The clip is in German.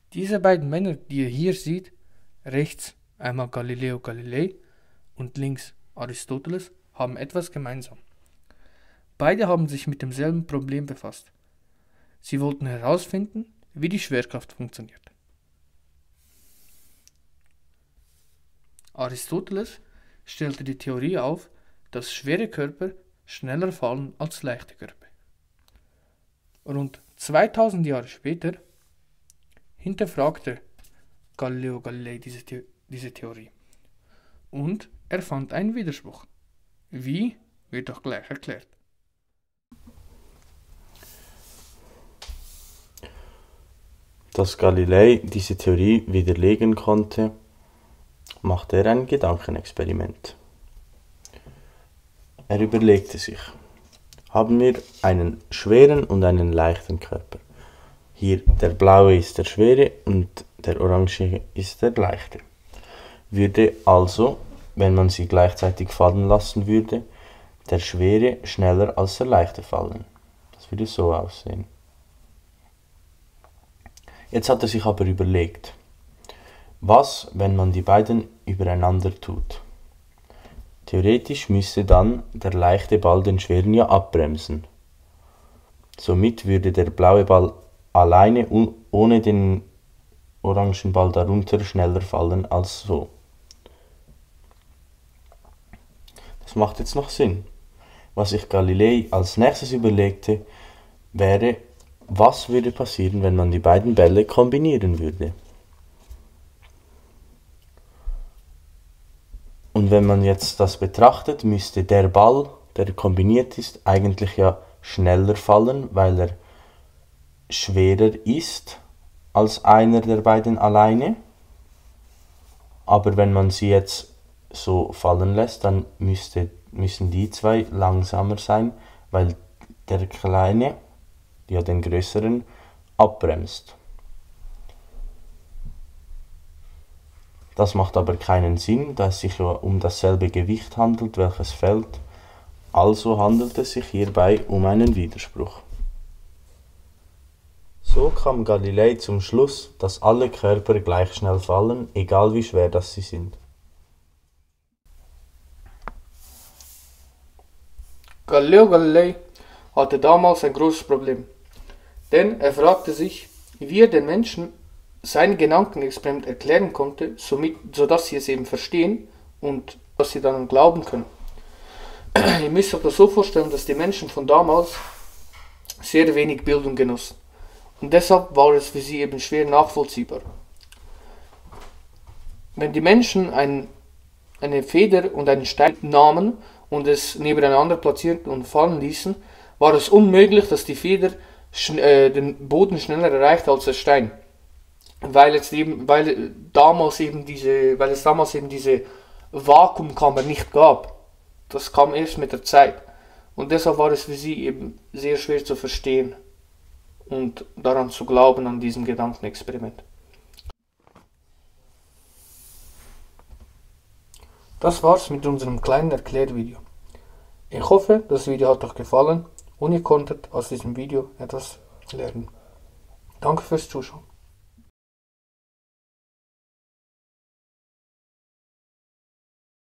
Diese beiden Männer, die ihr hier seht, rechts einmal Galileo Galilei und links Aristoteles, haben etwas gemeinsam. Beide haben sich mit demselben Problem befasst. Sie wollten herausfinden, wie die Schwerkraft funktioniert. Aristoteles stellte die Theorie auf, dass schwere Körper schneller fallen als leichte Körper. Rund 2000 Jahre später hinterfragte Galileo Galilei diese Theorie und er fand einen Widerspruch. Wie, wird auch gleich erklärt. Dass Galilei diese Theorie widerlegen konnte, machte er ein Gedankenexperiment. Er überlegte sich, haben wir einen schweren und einen leichten Körper. Hier der blaue ist der schwere und der orange ist der leichte. Würde also, wenn man sie gleichzeitig fallen lassen würde, der schwere schneller als der leichte fallen. Das würde so aussehen. Jetzt hat er sich aber überlegt, was, wenn man die beiden übereinander tut? Theoretisch müsste dann der leichte Ball den schweren ja abbremsen. Somit würde der blaue Ball alleine ohne den orangen Ball darunter schneller fallen als so. Das macht jetzt noch Sinn. Was sich Galilei als nächstes überlegte, wäre, was würde passieren, wenn man die beiden Bälle kombinieren würde. Und wenn man jetzt das betrachtet, müsste der Ball, der kombiniert ist, eigentlich ja schneller fallen, weil er schwerer ist als einer der beiden alleine. Aber wenn man sie jetzt so fallen lässt, dann müssen die zwei langsamer sein, weil der kleine, ja den größeren, abbremst. Das macht aber keinen Sinn, da es sich ja um dasselbe Gewicht handelt, welches fällt. Also handelt es sich hierbei um einen Widerspruch. So kam Galilei zum Schluss, dass alle Körper gleich schnell fallen, egal wie schwer das sie sind. Galileo Galilei hatte damals ein großes Problem, denn er fragte sich, wie er den Menschen sein Gedankenexperiment erklären konnte, sodass sie es eben verstehen und dass sie daran glauben können. Ihr müsst euch das so vorstellen, dass die Menschen von damals sehr wenig Bildung genossen. Und deshalb war es für sie eben schwer nachvollziehbar. Wenn die Menschen eine Feder und einen Stein nahmen und es nebeneinander platzierten und fallen ließen, war es unmöglich, dass die Feder den Boden schneller erreichte als der Stein. Weil es damals eben diese Vakuumkammer nicht gab. Das kam erst mit der Zeit. Und deshalb war es für sie eben sehr schwer zu verstehen und daran zu glauben, an diesem Gedankenexperiment. Das war's mit unserem kleinen Erklärvideo. Ich hoffe, das Video hat euch gefallen und ihr konntet aus diesem Video etwas lernen. Danke fürs Zuschauen.